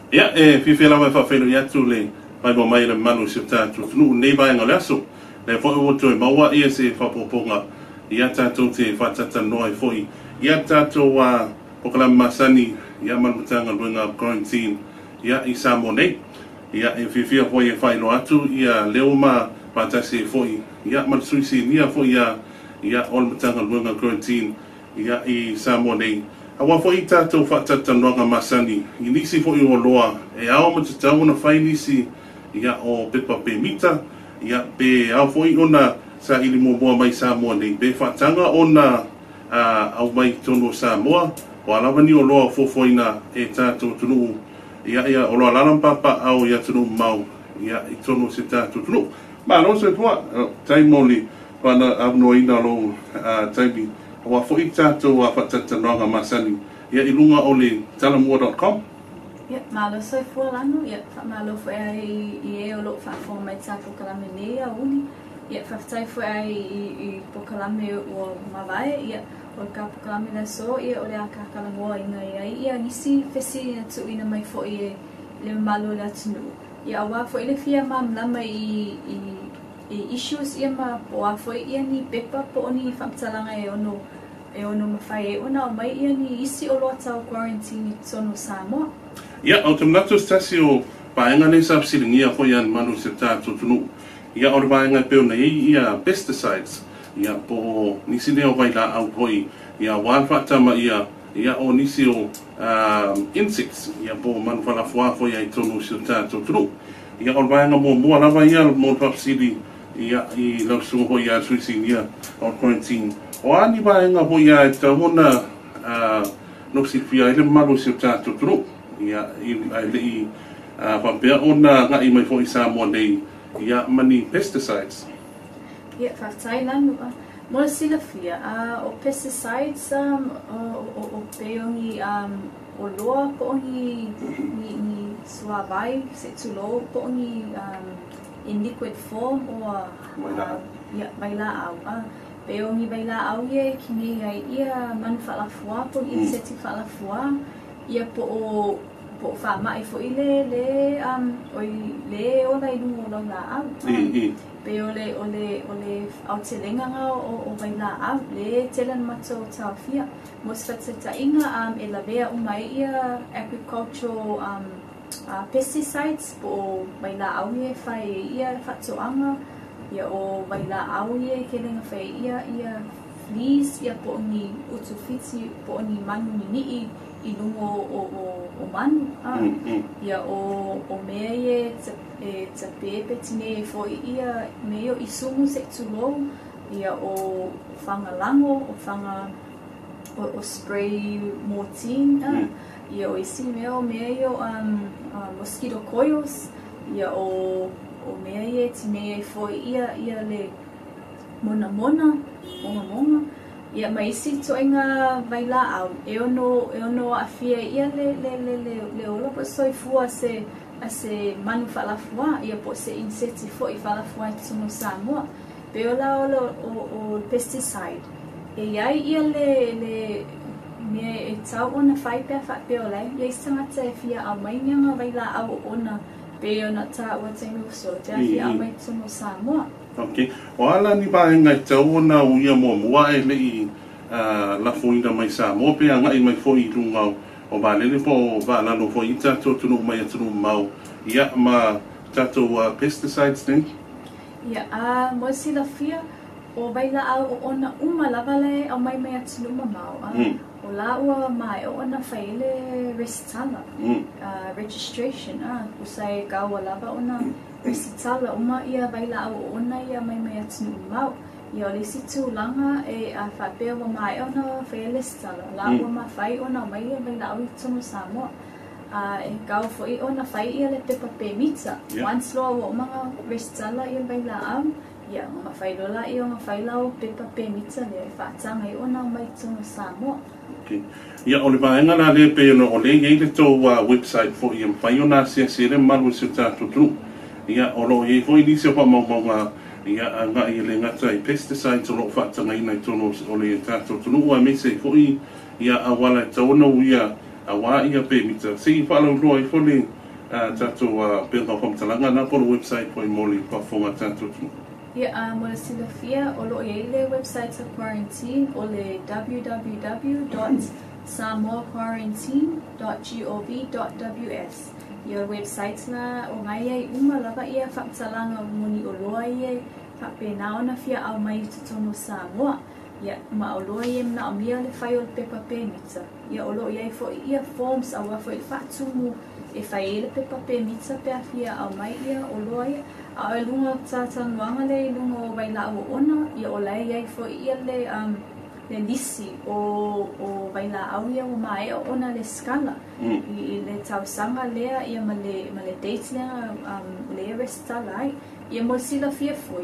Ia fifia lava whawhelu ia tu le mai mo mai le manu si tātou tunu nei vai ngā leaso. Le fo o toi maua ia se whapoponga ia tātou te whatata noa foi. Ia tātou wa pokala masani ia manutanga luenga quarantine ia i Samoa nei. Ia fifia foi e whaino atu ia leo ma patase foi. Ia mansuisi nia foi ia olmatanga luenga quarantine ia i Samoa nei. Awa fo i tātou whatata noa masani. I nisi fo i o loa. E ao matatau na whai nisi ia o pepa pe mita. Ia pe ao fo i ona sa ili mua mai Samoa nei. Pe whatanga ona au mai tono Samoa. O alawa ni o loa fo ina e tātou tunu. Ia o loa lalampapa au ia tunu mau. Ia i tono se tātou tunu. Ma no se tua. Taimoli. Pana au no ina lo taimi. Wa fo i tātou a whatata noa masani. Ia i lunga o le talamua.com. Ia, malo soi fualano. Ia, malo fo i o lo whafo mai tā pokalame nei a uni. Ia, whaftai fo i pokalame o mawai. Ia, o ka pokalame na so. Ia, o le a kakalangoa inga ia nisi fesi atu ina mai fo i le malo le atunu. Ia, awa fo i le fia mamlama i issues ia ma poa foi ia ni pepa po ni whamtalanga e ono mawhai e ona o mai ia ni isi o loa tau quarantine tono Samoa. Ia, au tamnato stasi o paenga nei sapsiringia foi an manu se tātou tunu. Ia o le paenga peo nei ia pesticides. Ia po nisi leo vai la au hoi. Ia walwhatama ia o nisi o insects. Ia po manu whalafua foi ai tono se tātou tunu. Ia o le paenga mua lava ia mo papsiri. Ia i lau sunga hoi a suisi ia o quarantine. O ani vaenga hoi a e tahona no si fia ele malu si o tātou tunu. Ia i le i whampea ona ngai mai hoi Samoa nei ia mani pesticides. Ia, whaftai lanu. Mola sila fia. O pesticides o peongi o loa poongi ni suavai se tulo poongi in liquid form or baila au. Peongi baila au ye kini ia man falafua po inseti falafua ia po mai fo ile le ola inu ola la au. Pe ole au telenga o baila au le telan mato tawfia. Mosfata ta inga elavea umai ia agricultural pesticides po baila au ye fai ia fatoanga ia o baila au ye kelenga fai ia fleas ia po ni utufiti po ni manu ni i lungo o manu ia o mea ye tapepe tine fo ia meo i sumu se tulo ia o fangalango o fanga o spray mortine ia o isi meo mosquito coils ia o mea ye tine fo ia le monga ia mai si to inga vaila au e ono afia ia le ola po soi fua se manu falafua ia po se inseti fo I falafua tsuno Samoa pe ola o pesticide e ai ia le me e tau ona fai pe fa pe ola ia istangata e fia au mai nga vaila au ona pe ona ta wa tenu so te fia au mai tsuno Samoa. Okay. O ala ni paenga e tau ona uia mua e le I la fuina mai Samoa pe anga I mai fo I lunga o valele po valano fo I tātou tunu mai atunu mau ia ma tātou pesticides nei? Ia, mo sila fia o baila au ona umalavale au mai atunu mau. O la ua mai o ona faile resitala registration usai gawa lava ona resitala uma ia baila au ona ia mai atunu mau. Ia o le situ langa e a whapea wa mai ona faile resitala. La ua ma fai ona mai ia baila au I tono Samoa. E gau fo I ona fai ia le pepa pe mita. Once loa o mga resitala ia baila au. Ia ma fai lola ia ma fai lau pepa pe mita le whaatanga I ona mai tono Samoa. Ia o le vaenga la le pe no o le iei le tō website fo I whai ona se le malu se tātou tunu. Ia o lo iei fo I nisi o pa maunga ia nga I le ngata I pesticides o lo whaatanga ina I tono o le tātou tunu ua me se fo I ia awala taona uia awa ia pe mita. Se I whalau roa I fo le tātou pēnā whamtalanga nā pono website po I moli pafonga tātou tunu. Ia mo le silafia o lo i le website sa quarantine o le www.samoaquarantine.gov.ws. Ia website na o ngai ai uma lava ia whamtalanga moni o loa ia whapena ona fia au mai tutono Samoa. Ia ma o loa ia mna o mia le whai o le pepa pēmita. Ia o loa ia fo ia forms au a fo I whatumu e whai le pepa pēmita pēr fia au mai ia o loa ia. A e lunga tātanuanga le lunga o waila o ona, ia o lai iai fo ia le lisi o waila au ia o mai o ona le skala. I le tausanga lea ia ma le date lea le restala ai. Ia mo sila fia foi.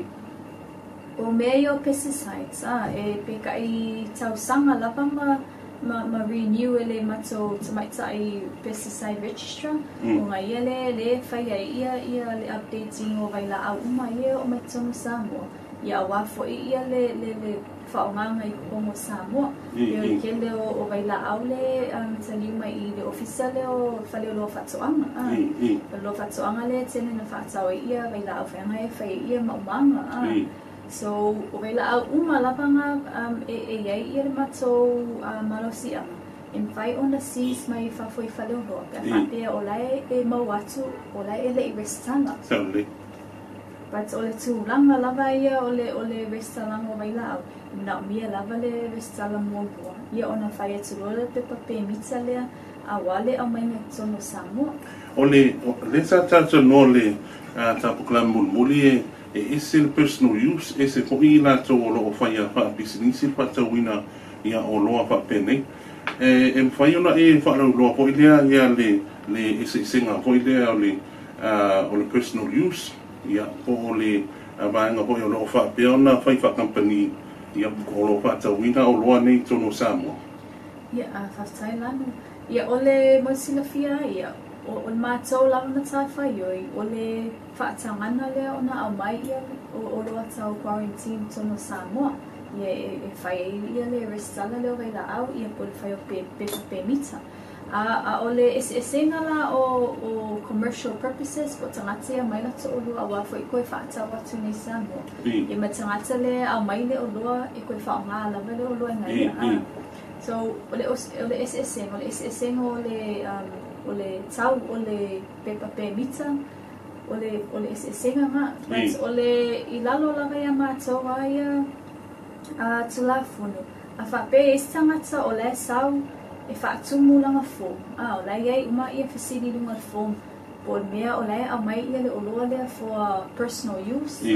O mea o pesticides, e peka I tausanga lava ma renew ele mato tamaita I pesticide register o nga ia le whai ia le updating o waila au uma ia o maitono Samoa ia wafo ia le whaonganga I kupongo Samoa ia kele o waila au le taliuma I le ofisa le o whale o lo whatoanga lo whatoanga le tene na whatau ia waila au whaanga e whai ia maumanga So, o waila au uma lapanga e iai ia le matou malosi ama. E mwhai ona sis mai whafoi whale o roa. Pea whapea o lai e mau atu, o lai e le I restanga. Certainly. But o le tūlanga lava ia o le restalanga o waila au. Mna o mia lava le restala mua bua. Ia ona whai atu roa le pepa pēmita lea a wale au mai ngai tono Samoa. O le sa tātou no le tāpukala mulmuli e ese le personal use, ese po I lātou o loo whai a wha pisinisi patauina ia o loa wha pene. E mwhai ona e whaarau loa po I lea ia le ese isenga po I lea o le personal use, ia po o le vaenga po I o loo wha pia ona whai wha company ia o loo patauina o loa nei tono Samoa. Ia whaftai lanu. Ia o le mosilafia ia. O le mātou lava na tai whaioi, o le whaatangana lea ona au mai ia o loa tau quarantine tono Samoa. Ia e whai ia le restala leo waila au, ia po le whai o pepa pēmita. A o le esenga la o commercial purposes, po tangata ia mai lato o loa awa fo I koe whaatau atu nei Samoa. Ia ma tangata le au mai le o loa, I koe whaonga lava le o loa ngai ia. So, o le esenga o le tau o le pepa pēmita o le esenga nga but o le ilalo lava ia mātou ia tulafunu a whape tangata o le sau e whaatumu langa fō o lai iai uma ia whasini lunga fō po mea o lai au mai ia le oloa lea for personal use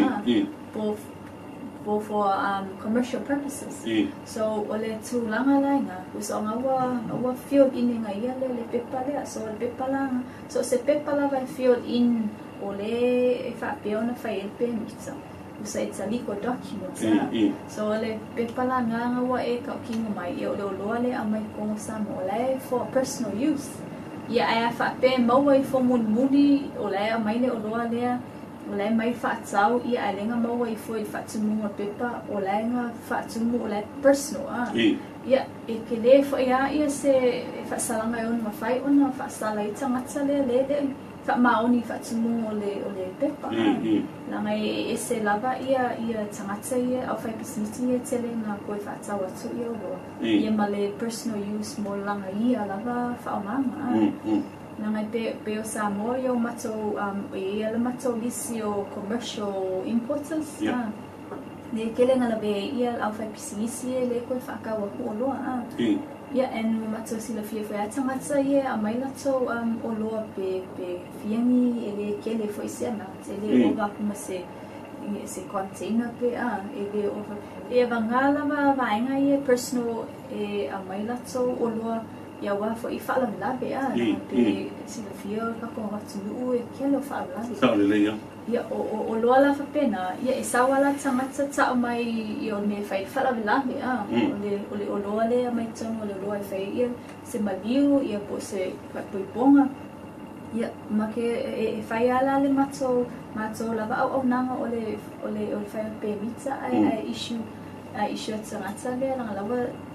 for commercial purposes. So ole tūlanga lainga, us o ngawa field in nga ia le pepa lea, so le pepa langa. So se pepa la vai field in ole e whapea ona whai e pēmita. Usa it's a legal document. So ole pepa la ngawa e ka kinga mai, e ole oloa le a mai kongo Samoa, ole for personal use. Ia ai whapea maua I for muni, ole a mai le oloa lea, o lai mai whaatau ia a lenga maua I fo I whaatumu a pepa o lai nga whaatumu o lai personal ia e ke le fo ia se whaasalanga e ona mawhai ona whaasala I tangata le whaamaoni whaatumu o le pepa langa e se lava ia tangata ia au whai pisiniti ia tele nga koe whaatau atu ia o loa ia ma le personal use mo langa ia lava whaomanga Nanga pe o Samoa ia o matou ia le matou lisi o commercial importers. Ne kele ngala be ia au whai pisinisi le koe whaakaua ku o loa. Ia en matou sila fia whai atangata ia a mai latou o loa pe fiangi ele kele fo I se amount. Ele ova kuma se container pe ele ova. E vangala vaenga ia personal e a mai latou o loa ia wafo I whaalawilawe pe sila fia o kako watu e kele o whaalawilawe. Ia o loa la whapena, ia e sawala tangata tau mai I o me whai whaalawilawe ole o loa le a mai tonga ole loa e whai ia se maliu ia po se whaipoiponga. Ia make e whai ala le matou lava au nanga ole whai pēmita ai issue tangata lea langa lawa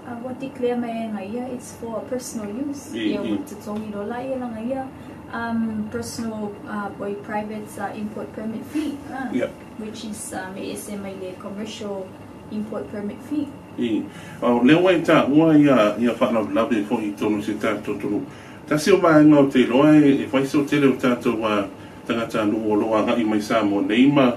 what declare mai ngaia, it's for personal use. Ia te tongi rola ia la ngaia, personal boy private import permit fee, which is ASM le commercial import permit fee. Leo wai ta ua ia whanau lawe fo I tonu se tātou tonu. Ta seo mai ngau te roa e whaiso te leo tātou tangata nu o loa ngai mai sa mo neima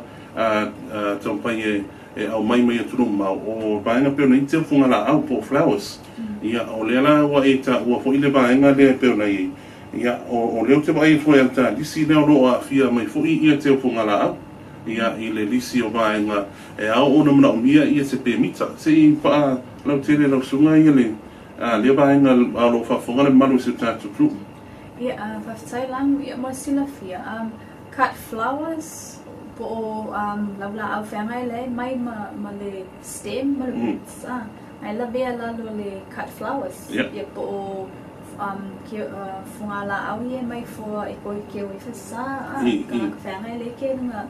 taupai e au mai mai atunu mau o vaenga peo nei te funga la au po flowers. Ia o lea la ua e ta ua fo ile vaenga lea peo nei. Ia o leo te vai fo el ta lisi leo loa fia mai fo I ia te funga la au. Ia I le lisi o vaenga e au ona mana o mia ia se pe mita. Se I paa lau tele lau sunga ia le lea vaenga au lo whafonga le malu se tātou tu. Ia whaftai langu ia mo sila fia. Cut flowers po lau au whengai le mai ma le stem ma le roots. Ai la vea lalo le cut flowers. Ia po funga la au ia mai fo e koi ke ui whasa. Whengai le ke nga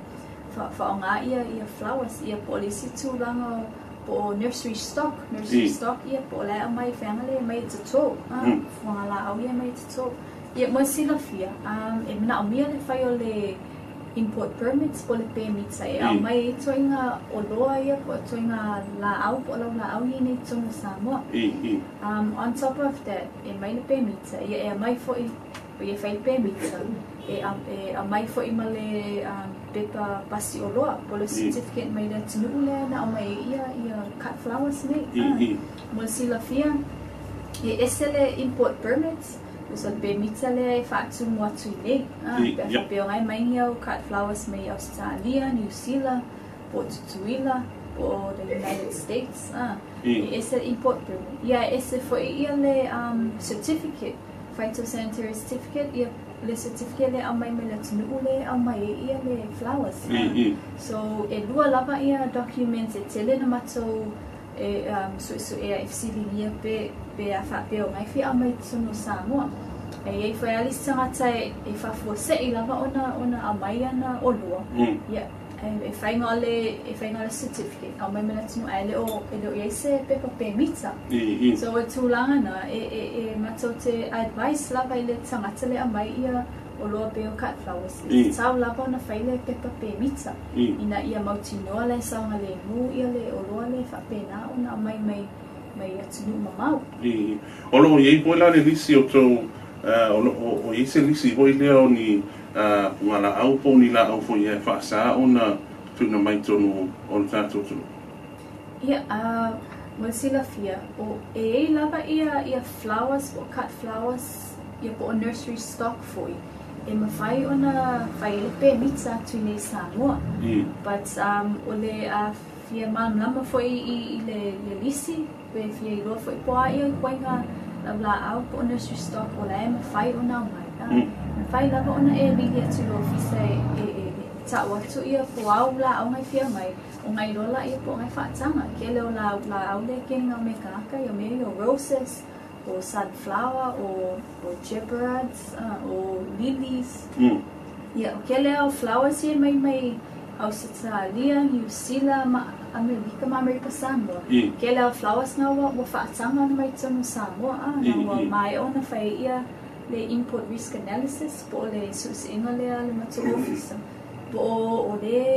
whaonga ia flowers. Ia po le situ lango po nursery stock. Nursery stock ia po le au mai whengai le mai tato. Funga la au ia mai tato. Ia mo sila fia. E mana o mia le whai o le import permits po le permits ai au mai toinga o loa ia po toinga la au po la au ia nei tonga Samoa. On top of that, e mai le permits ia e mai fo I ia whai permits e a mai fo I ma le pepa pasi o loa po le certificate mai le tunu le na au mai ia cut flowers nei. Mo sila fia e ese le import permits so permits le fatu mo atu nei. Peo ngai mai ngiau cut flowers mai Australia, New Zealand, po Tutuila, po the United States. Esse import permit. Ia esse foi ia le certificate, phytosanitary certificate. Ia le certificate le au mai me le tunu le au mai ia le flowers. So e lua lava ia documents e tele na matou e so e FCD ia pe a fa pe o mai fi a mai tunu Samoa. E foi ali sangata e fa fo se I lava ona a mai ana o lua. Ia e fai ngale certificate a mai mena tunu ai le o e se pepa permita. So e tulanga na e matou te advice lava I le sangata le a mai ia o loa pe o cut flowers. Tau lava ona fai le pepa permita. Ina ia mautinoa le saunga le mu ia le o loa le fa pena ona mai atunu mamau. O lo iei poe la le lisi o tau o iei se lisi hoi leo ni ngala au po ni la au fo ia whaasa ona tuna mai tonu o le tātou tunu. Ia, mo sila fia o e lava ia flowers o cut flowers ia po o nursery stock foi. E mawhai ona whai le permita tu nei Samoa. But o le fia lama foi I le lisi pe fia I loa foi poa ia koinga la au po nursery stock o la e mawhai ona mai. Mawhai lava ona e lili atu lo fisa e ta watu ia po au la au ngai fia mai o ngai rola ia po ngai whaatanga ke leo la au le ke ngau me kaka ia me o roses o sunflower o gibberellas o lilies. Ia o ke leo flowers ia mai Australia, New Zealand, America ma America Samoa. Ke leo flowers nga wa whaatanga na mai tonu Samoa na wa mai ona whai ia le import risk analysis po le susinga le matu officer. Po o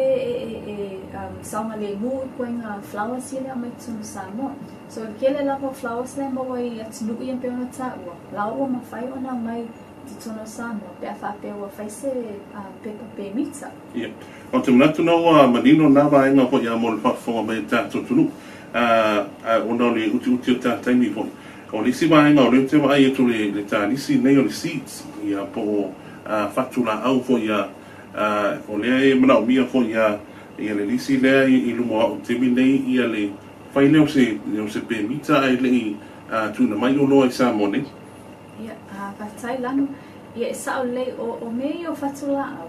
le saunga le mu koinga flowers ia le mai tonu Samoa. So ke le lava flowers le mo i atunu ia pe ona taua. Laua ma whai ona mai te tono Samoa pe a whape wa whai se pepa permita. O te manatu nau manino nā vaenga po ia mo le whafonga mai tātou tunu. Ona le uti o tātaimi po. O lisi vaenga o leo te wa ai etu le tā lisi nei o le seeds. Ia po whatu la au po ia o lea e mana o mia po ia le lisi lea I lumo o temi nei ia le whai leo se permita ai le I tuna mai o loa I Samoa nei. Ia, whatai lanu. Ia e sao lei o mei o whatu la au.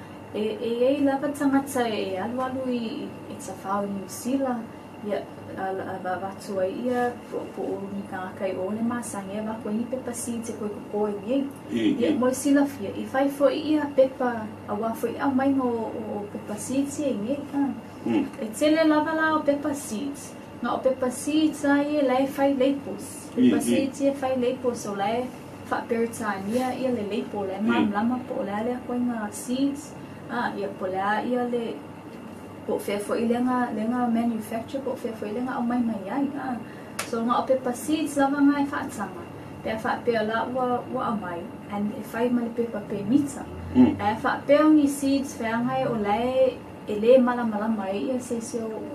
E lava tangata e alu I it's a whao New Zealand. Ia watu ai ia po ni kākai o le masangi e wako I pepa seeds e koe koe iei. Ia mo sila fia. I whai fo ia pepa a wafo I au mai o pepa seeds e iei. E tele lava la o pepa seeds. nga o pepa seeds ia lai fai leipos. Pepa seeds ia fai leipos o lai fa peritania ia le leipo le mam lama po le ko nga seeds ia po ia le po fe fo ile nga manufacture po fe fo ile nga o mai ai so nga o pepa seeds lava nga fa tsanga pe fa pe la wa amai and if I mal pepa pe mitsa fa pe ngi seeds fe nga o lai ele mala mai ia se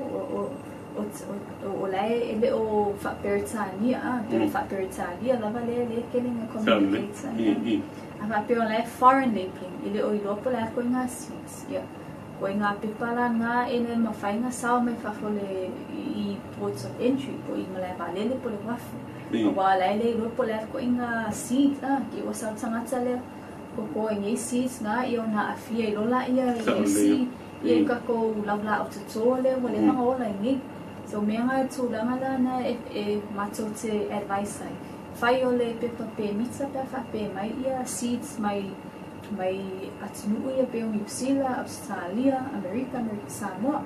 o lai ele o fa peritania pe fa peritania lava le kelinga communicate fa pe o lai foreign labeling ele o ilopo la ko nga seeds ia ko nga pipala nga ene mafai nga sao mai fa fole I ports of entry po I malai valele po le wafu wa lai le ilopo la ko nga seeds ki o sa tsanga tsale ko ngi seeds nga I ona afia I lola ia seed ia ka ko lavla o tsole wale nga ola ngi so me nga tulanga la na mato te advice ai fai ole pepa pe mitsa pe fa pe mai ia seeds mai atinu ia pe New Zealand, Australia, America, Samoa.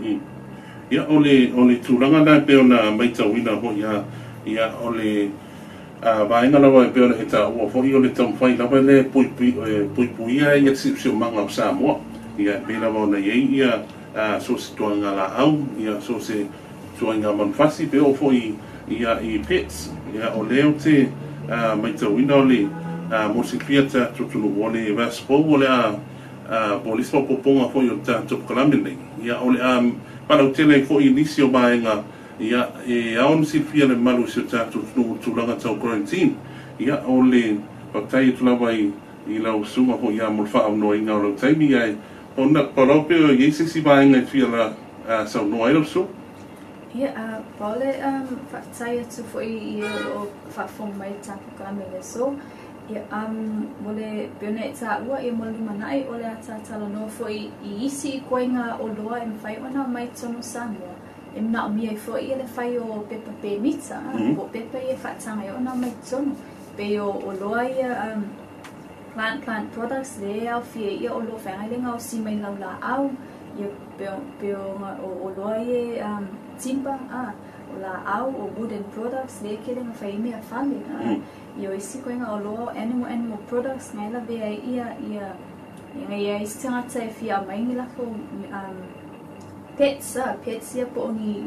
Ia ole tulanga na pe ona mai tawina ho ia ole vaenga lawa pe ona heta o fo ole tam fai lava le pui ia sipsio manga o Samoa. Ia pe lava ona ia so se tuanga la au ia so se tuanga manfasi pe o fo ia I pets ia ole o te mai tawina ole Mosifia tutunu ole vaspo ole polis poponga fo yo top kalamene ia ole para utele fo inicio baenga ia on sifia le malu se tutunu tulanga tau quarantine ia ole patai tulawai I lau suma fo ia mulfa no inga lo taimi ai ona parope yesi si baenga fia la sa no ai so ia pole fatai tu fo ia o fa fo mai tapu kalamene so ia mole pene ta ua ia mole manai ole ata tala no foi isi koinga o loa em fai ona mai tono Samoa em na mi foi ele fai o pepa pe mitsa o pepa ia fa tanga ona mai tono pe o loa ia plant products le au fie ia o lo fa ile nga o si mai la au ia pe o loa ia timba o la au o wooden products le kele nga fai me afale Yo isi ko nga olo animal products nga la be ia nga istanga tsa fia mai ngila ko pets ia po ni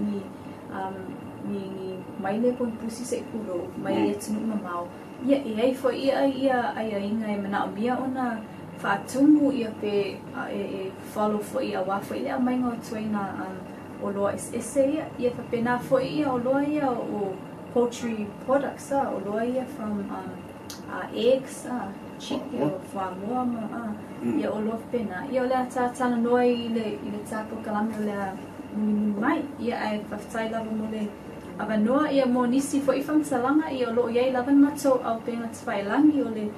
mai le pon pusi se kuro mai tunu mamau ia fo ia inga mana bia ona fa tumu ia pe follow fo ia wa fo ia mai ngo tsoina olo ese ia fa pena fo ia olo ia o poultry products or loya from eggs chicken from ia o lo pena ia la ta noi le tapo kalame le mai ia ai fatai lava mole ava noa ia mo nisi fo ifam salanga ia lo ia lava mato au pena tsfailangi ole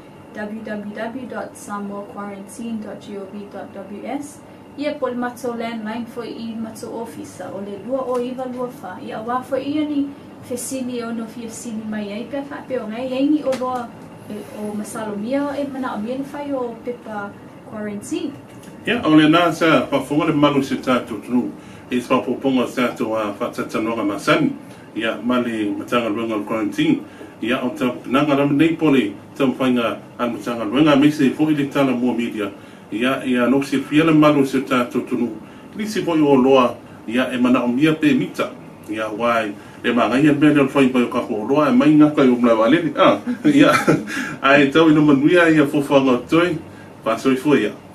www.samoaquarantine.gov.ws ia pol mato landline fo I mato office ole lua o iva lua fa ia wa fo ia ni fesili ono fesili mai ai pe fa pe ngai ai o lo o masalomia e mana amien fai o pepa quarantine ia ole na sa fa fonga le malu se tatu tru e fa poponga tatu a fa tatanoga masani ia mali matanga luenga quarantine ia o ta nanga ram nei poli tam fanga an matanga luenga mese fo ile tala mo media ia no se fiela malu se tatu tru ni se fo o loa ia e mana amia pe mita ia wai e mangai e bele fai pa ka ko roa mai nga ka umla vale ia ai tau no manuia ia fo fanga toi pa soi foi